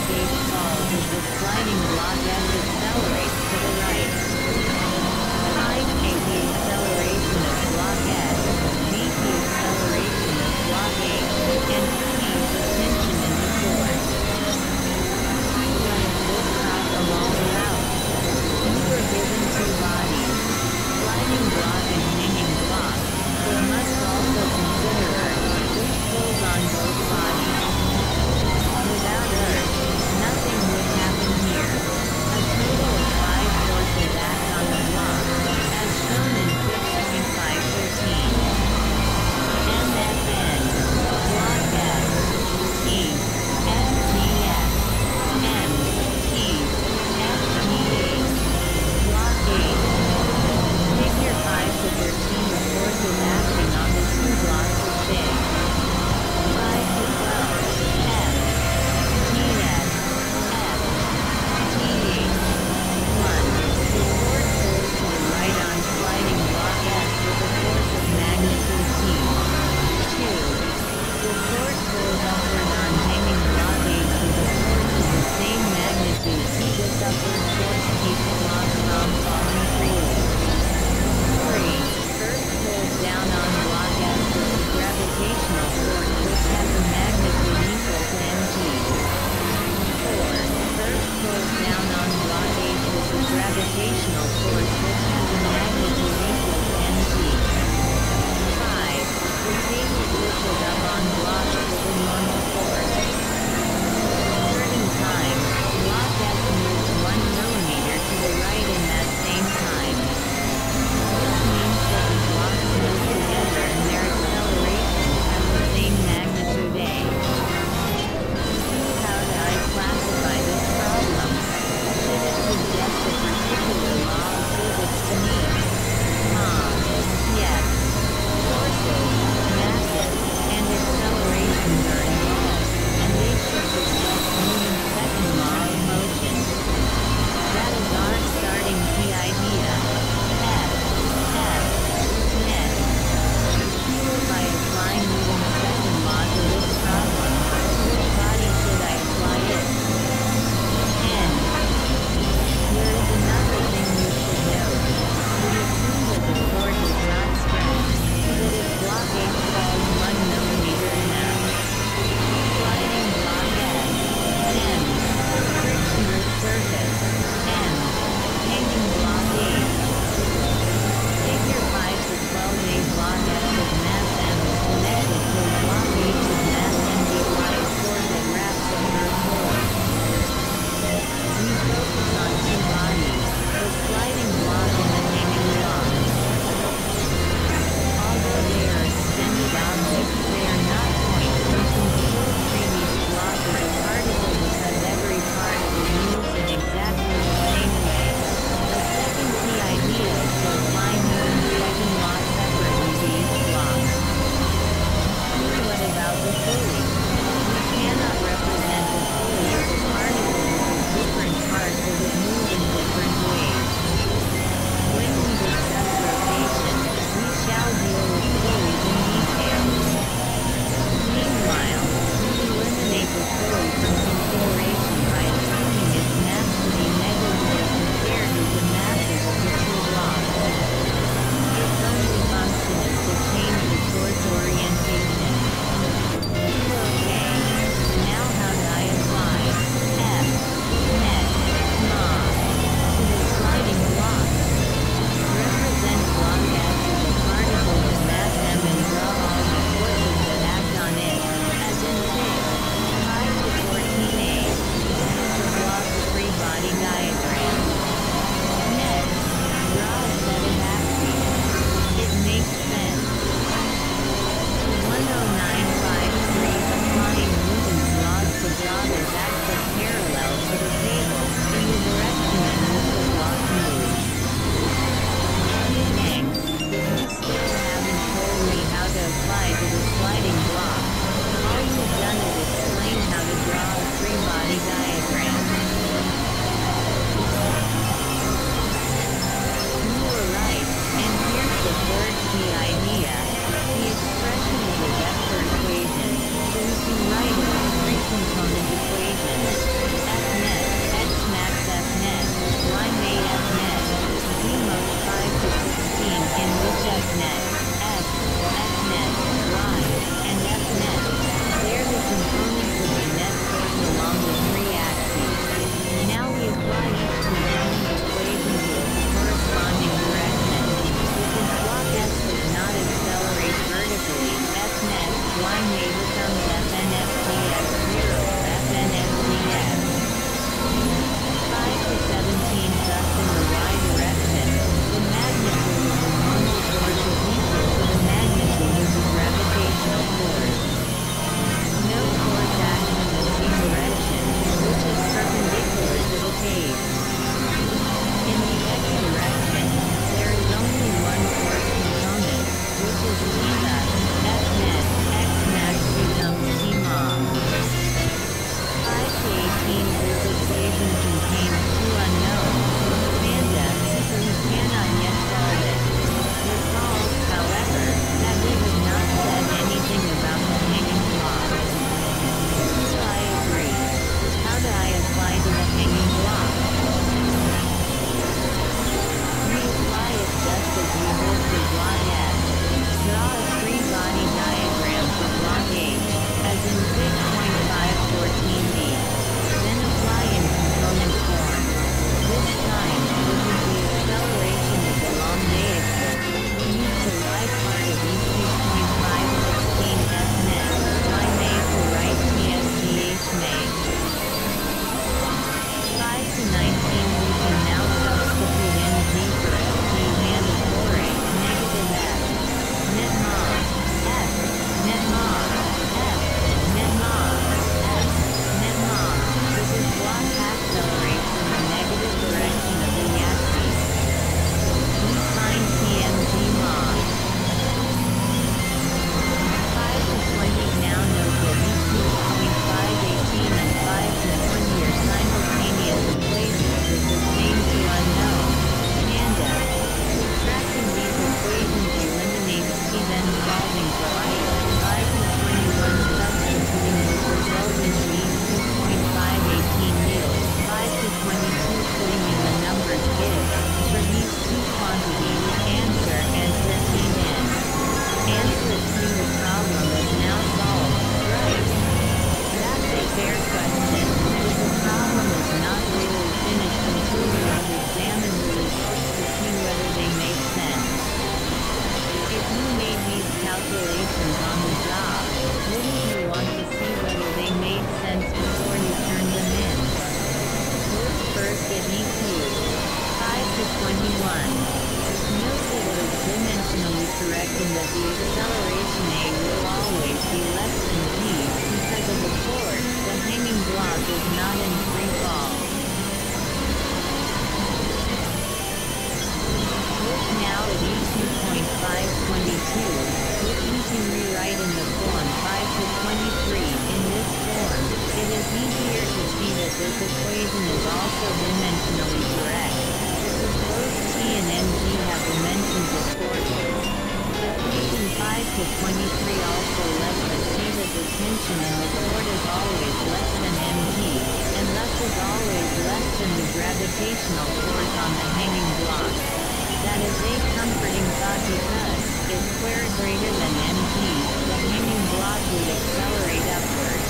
base falls as the sliding block S accelerates to the right. Find A the acceleration of block S, B the acceleration of block H, and C the tension in the force. What is this path along the route? You were given two bodies, sliding block and hanging block, but must also consider Earth, which pulls on both bodies. Without Earth, nothing would happen here. A not in free fall. Look now at E2.522, looking to rewrite in the form 5 to 23. In this form, it is easier to see that this equation is also dimensionally correct, because both T and mg have dimensions of forces. Equation 5 to 23 also lets us see that the tension in the cord is always less than mg, and thus is always less than the gravitational force on the hanging block. That is a comforting thought because, if square greater than mg, the hanging block would accelerate upwards.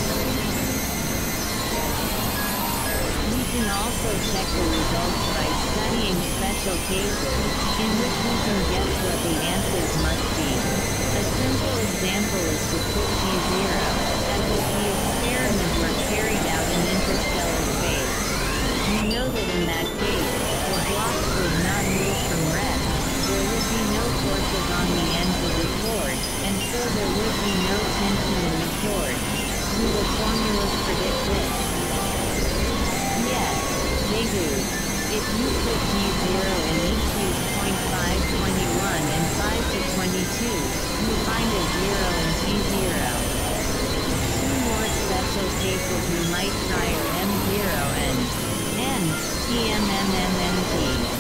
We can also check the results by studying special cases, in which we can guess what the answers must be. A simple example is to put T0, as if the experiment were carried out in interstellar space. We know that in that case, the blocks would not move from rest, there would be no forces on the ends of the cord, and so there would be no tension in the cord. Do the formulas predict this? Yes, they do. If you put T0 in E2.521 and 5 to 22, you find a 0 in T0. Two more special cases you might try are M0 and N, TMMMMG.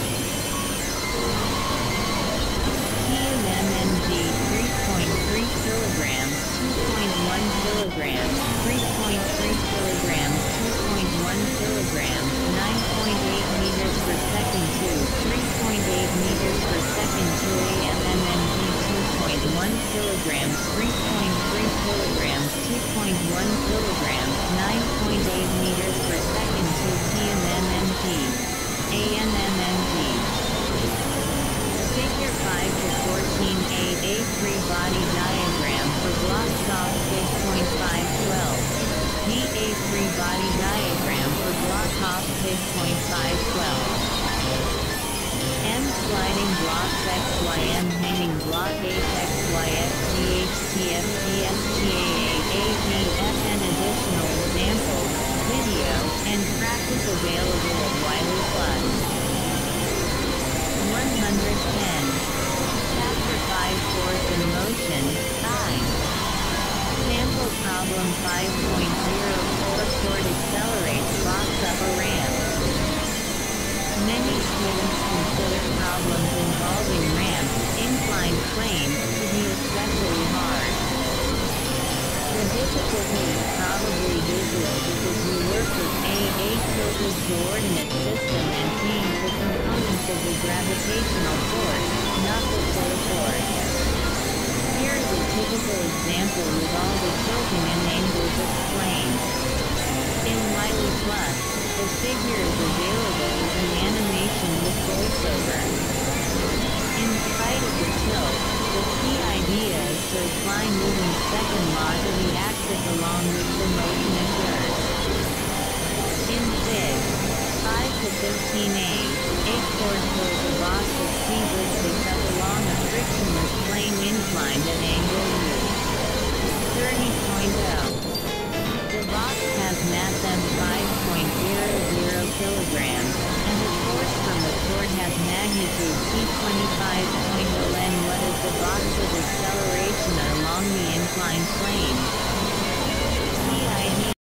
TMMMG 3.3 kilograms, 2.1 kilograms, 3.3 kilograms, 2.1 kilograms, 9.8 meters per second to 3.8 meters per second to AMMMG 2.1 kilograms, 3.3 kilograms, 2.1 kilograms, 9.8 meters per second to TMMMG, AMMMG. Figure 5 to 14a A3 body diagram for block soft 6.512. DA3 body diagram for block off 6.512. M sliding blocks XYM hanging block HXYF GHTF additional examples, video, and practice available at Wiley Plus. 110. Chapter 5 Force in Motion, I. Sample problem 5.04 Cord accelerates box up a ramp. Many students consider problems involving ramps, inclined planes, to be especially hard. The difficulty is probably visual because we work with a tilted coordinate system and P the components of the gravitational force, not the full force. Here is a typical example with all the tilting and angles explained. In Wiley Plus, the figure is available as an animation with voiceover. In spite of the tilt, the key idea is to apply Newton's second law to the axis along which the motion occurs. In Fig. 5 to 15a, a cord pulls a box of C-bricks up along a frictionless plane inclined at angle U. 30.0. The box has mass m5.00 kilograms, and the force from the cord has magnitude T25.0 n. What is the box's acceleration along the inclined plane?